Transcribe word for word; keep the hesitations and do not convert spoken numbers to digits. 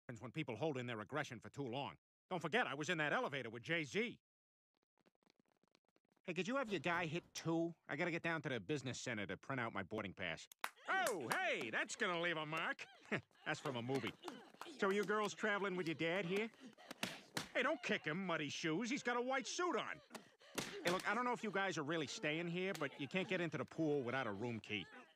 when people hold in their aggression for too long. Don't forget, I was in that elevator with Jay-Z. Hey, could you have your guy hit two? I gotta get down to the business center to print out my boarding pass. Oh, hey, that's gonna leave a mark. That's from a movie. So are you girls traveling with your dad here? Hey, don't kick him, muddy shoes. He's got a white suit on. Hey, look, I don't know if you guys are really staying here, but you can't get into the pool without a room key.